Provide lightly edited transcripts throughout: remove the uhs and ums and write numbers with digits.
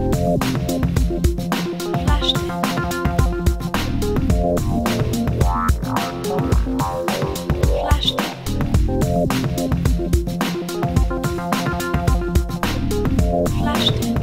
Flashed it. Flashed it. Flashed it.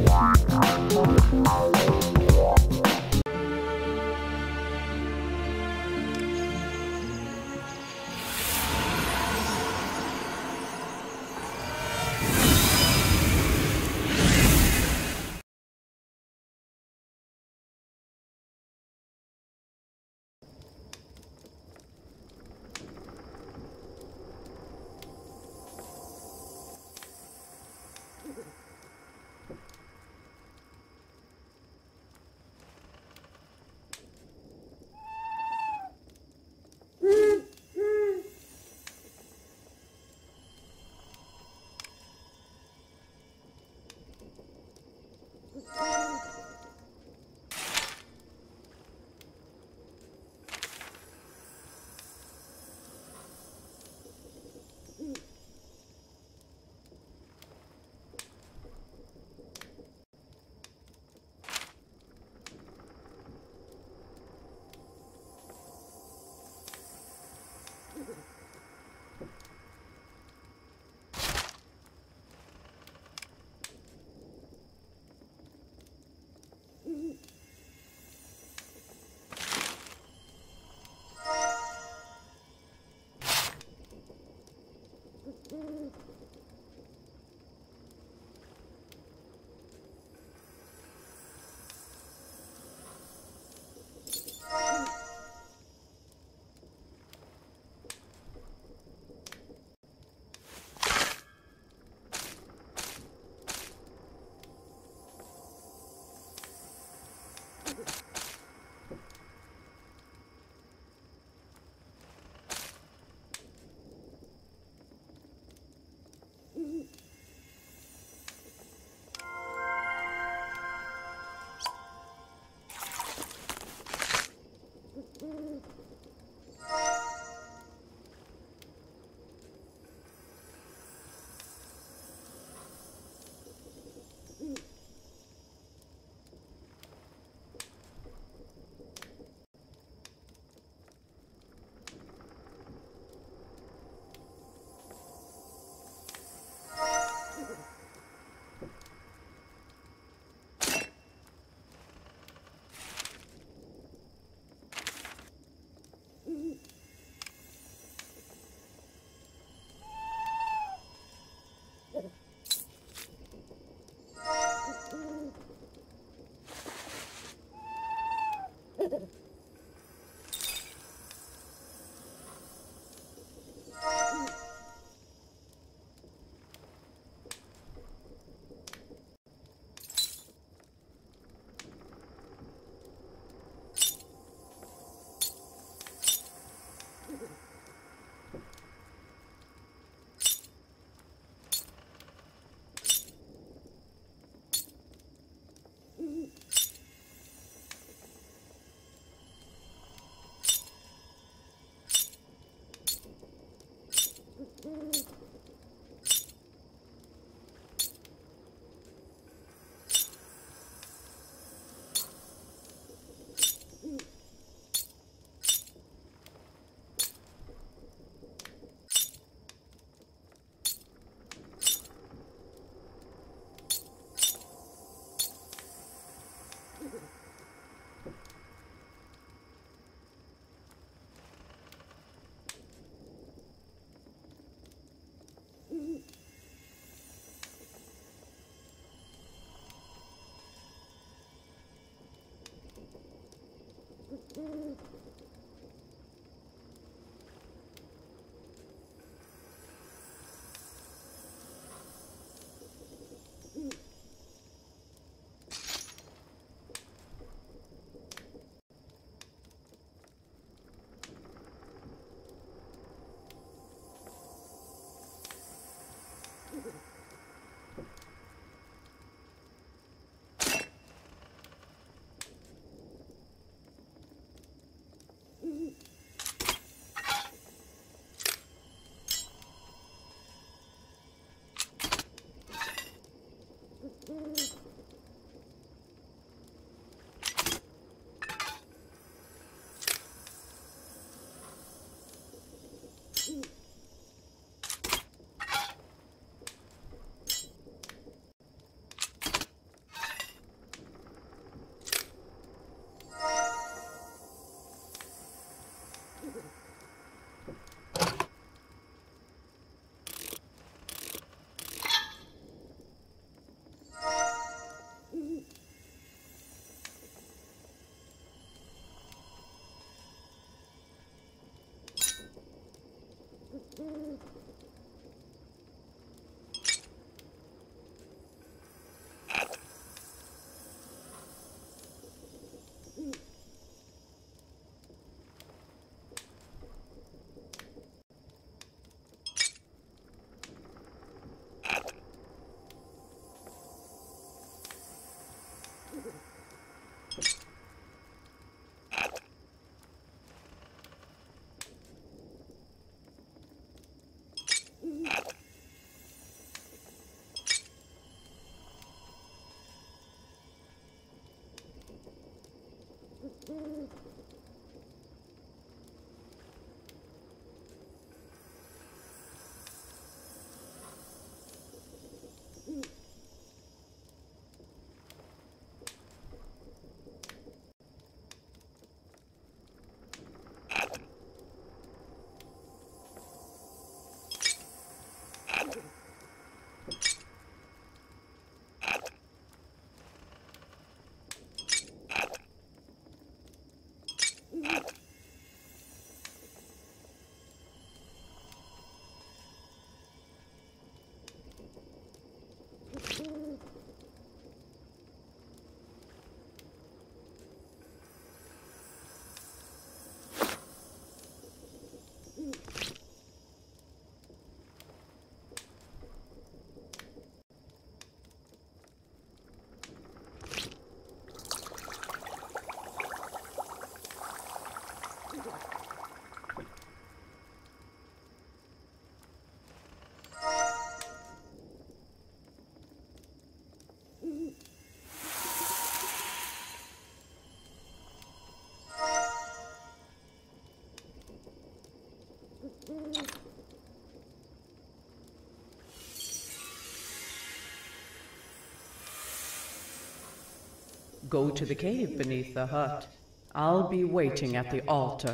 Go to the cave beneath the hut. I'll be waiting at the altar.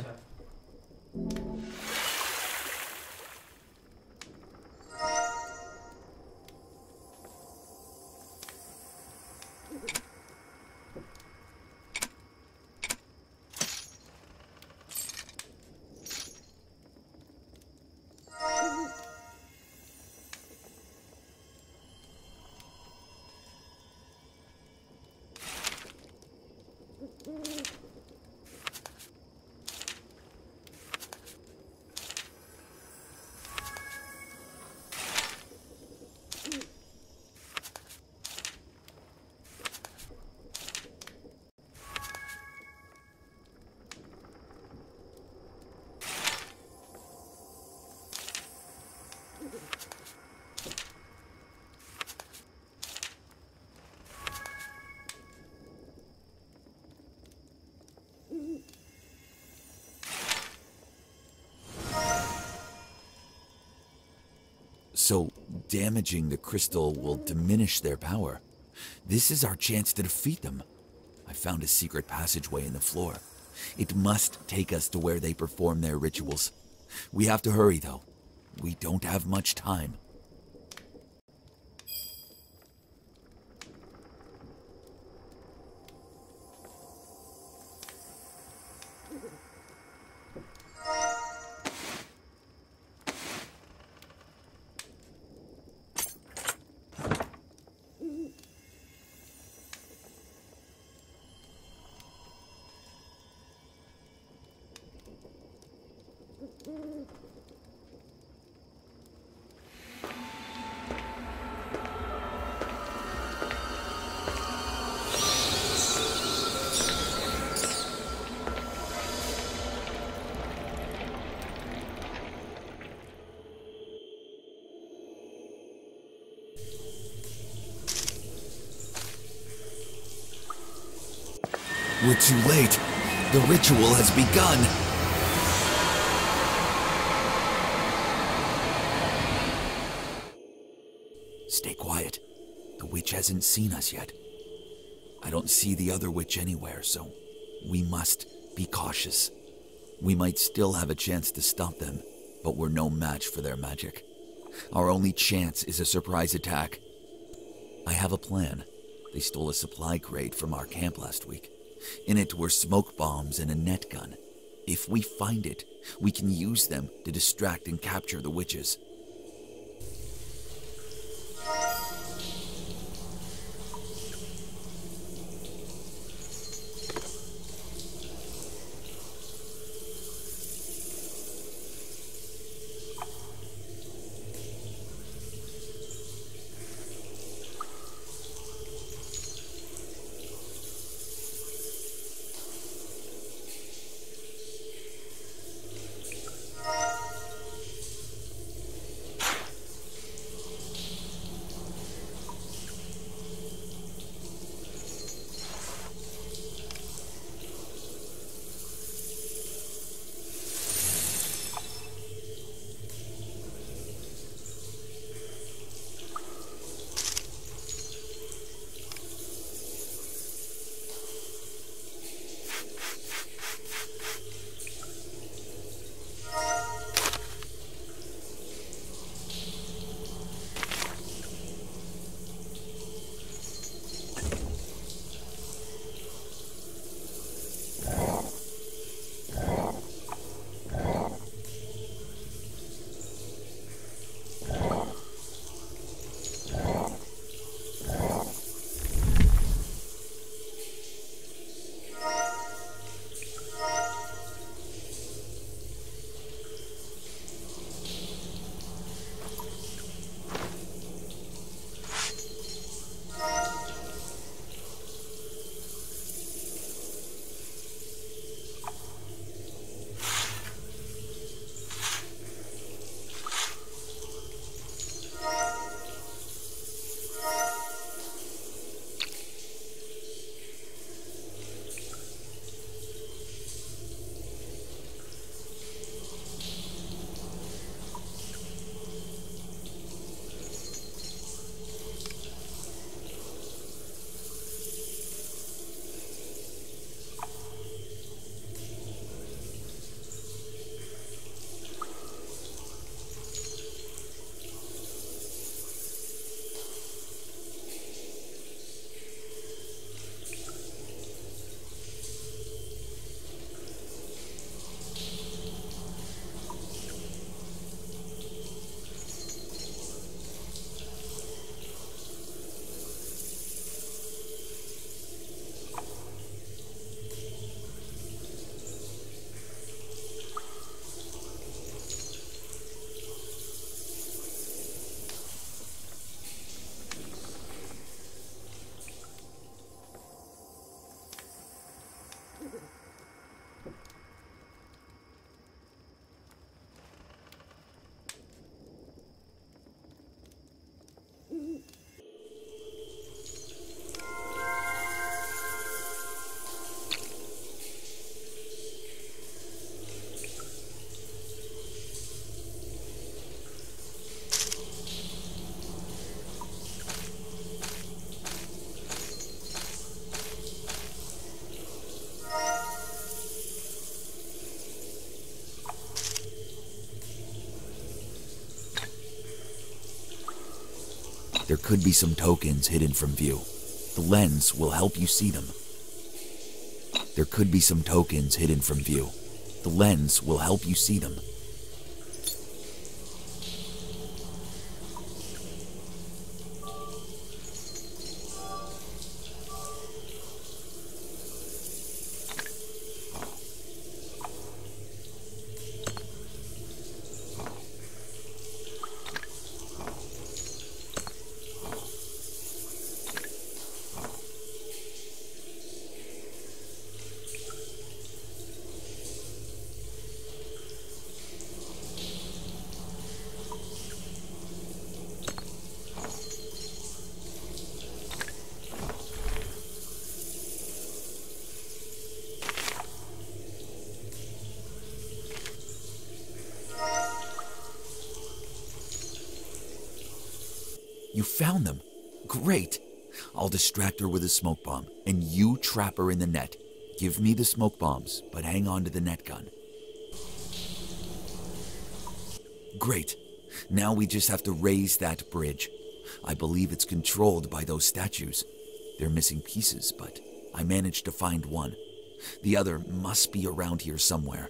So, damaging the crystal will diminish their power. This is our chance to defeat them. I found a secret passageway in the floor. It must take us to where they perform their rituals. We have to hurry, though. We don't have much time. We're too late. The ritual has begun. Stay quiet. The witch hasn't seen us yet. I don't see the other witch anywhere, so we must be cautious. We might still have a chance to stop them, but we're no match for their magic. Our only chance is a surprise attack. I have a plan. They stole a supply crate from our camp last week. In it were smoke bombs and a net gun. If we find it, we can use them to distract and capture the witches. There could be some tokens hidden from view. The lens will help you see them. There could be some tokens hidden from view. The lens will help you see them. You found them. Great. I'll distract her with a smoke bomb, and you trap her in the net. Give me the smoke bombs, but hang on to the net gun. Great. Now we just have to raise that bridge. I believe it's controlled by those statues. They're missing pieces, but I managed to find one. The other must be around here somewhere.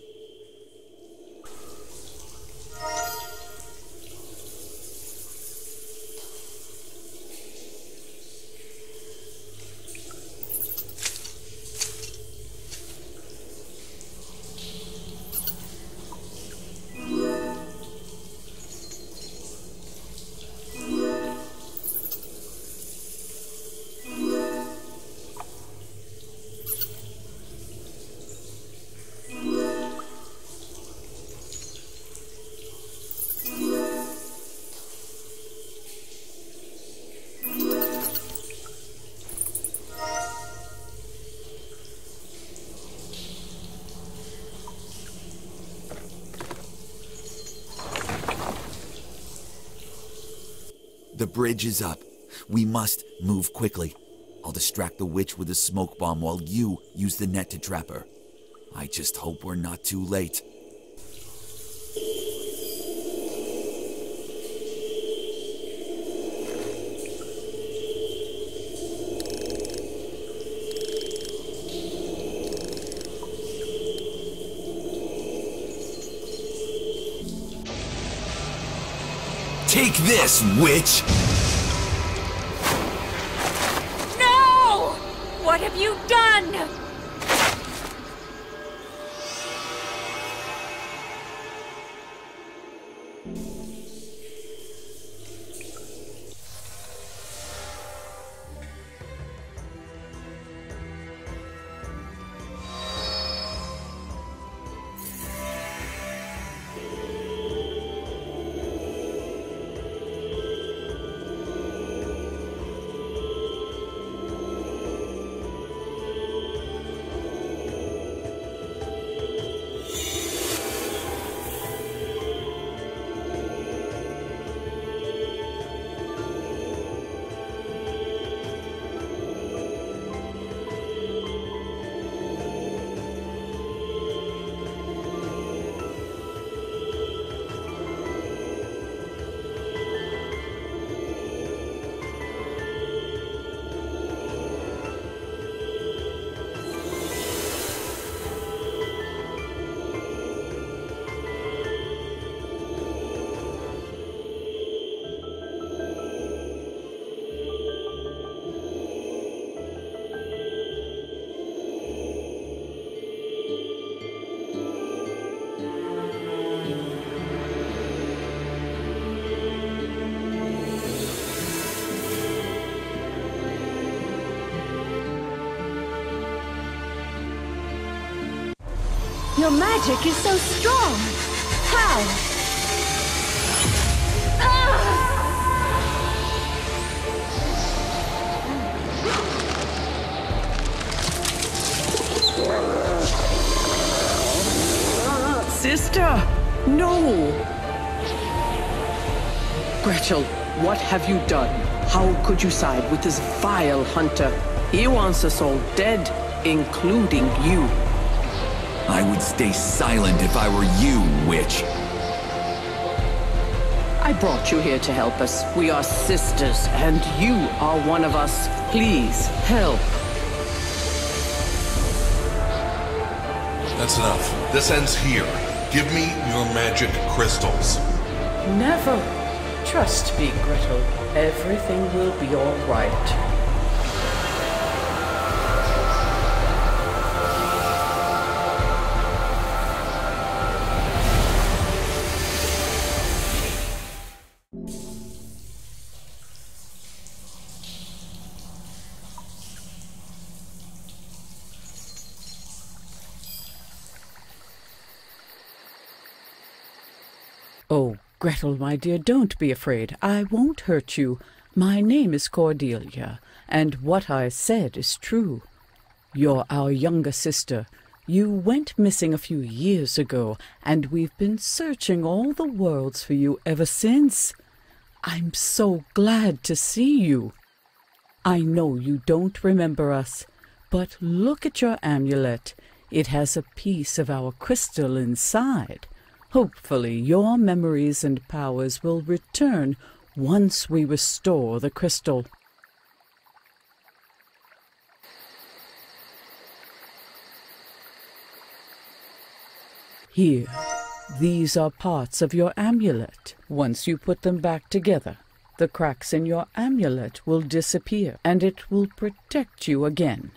The bridge is up. We must move quickly. I'll distract the witch with a smoke bomb while you use the net to trap her. I just hope we're not too late. Take this, witch! No! What have you done? Your magic is so strong! How? Sister! No! Gretel, what have you done? How could you side with this vile hunter? He wants us all dead, including you. I would stay silent if I were you, witch. I brought you here to help us. We are sisters, and you are one of us. Please, help. That's enough. This ends here. Give me your magic crystals. Never. Trust me, Gretel. Everything will be all right. Oh, Gretel, my dear, don't be afraid. I won't hurt you. My name is Cordelia, and what I said is true. You're our younger sister. You went missing a few years ago, and we've been searching all the worlds for you ever since. I'm so glad to see you. I know you don't remember us, but look at your amulet. It has a piece of our crystal inside. Hopefully your memories and powers will return once we restore the crystal. Here, these are parts of your amulet. Once you put them back together, the cracks in your amulet will disappear, and it will protect you again.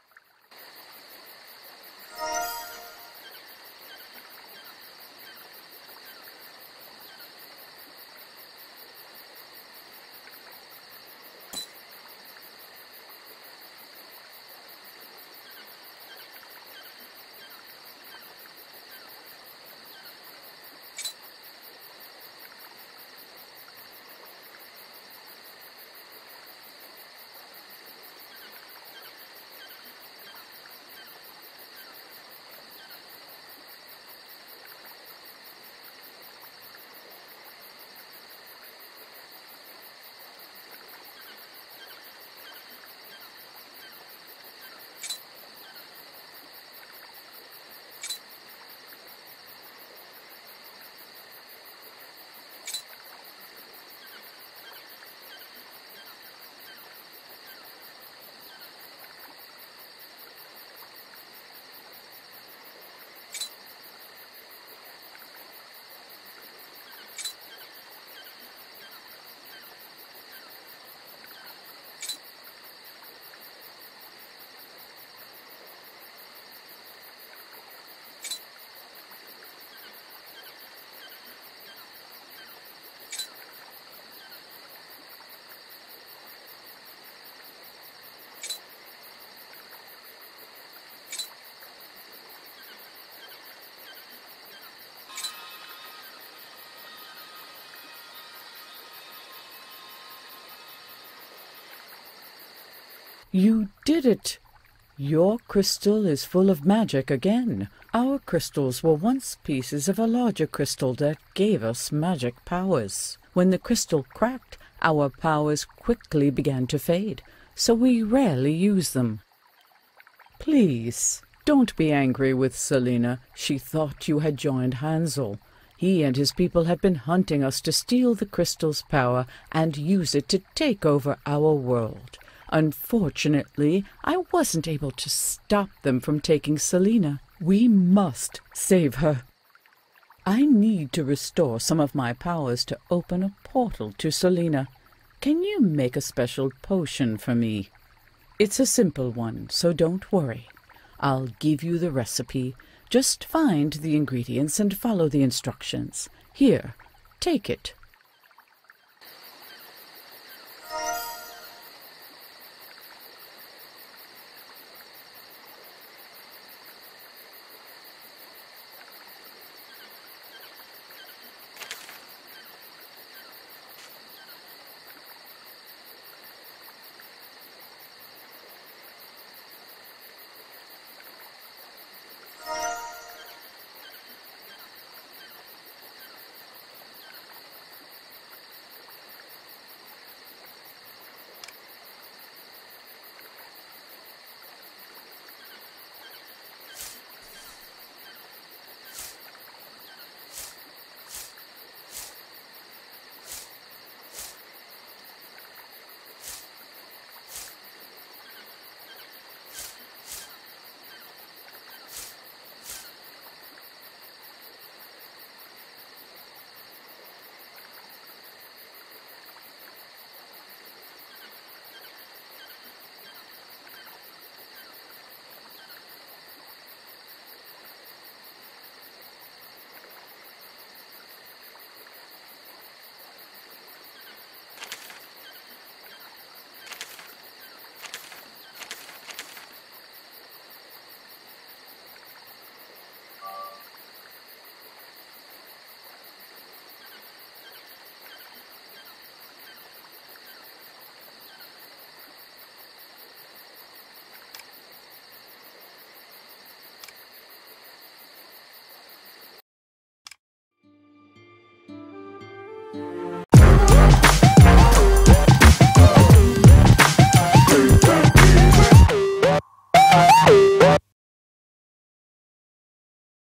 You did it! Your crystal is full of magic again. Our crystals were once pieces of a larger crystal that gave us magic powers. When the crystal cracked, our powers quickly began to fade, so we rarely use them. Please, don't be angry with Selena. She thought you had joined Hansel. He and his people had been hunting us to steal the crystal's power and use it to take over our world. Unfortunately, I wasn't able to stop them from taking Selena. We must save her. I need to restore some of my powers to open a portal to Selena. Can you make a special potion for me? It's a simple one, so don't worry. I'll give you the recipe. Just find the ingredients and follow the instructions. Here, take it.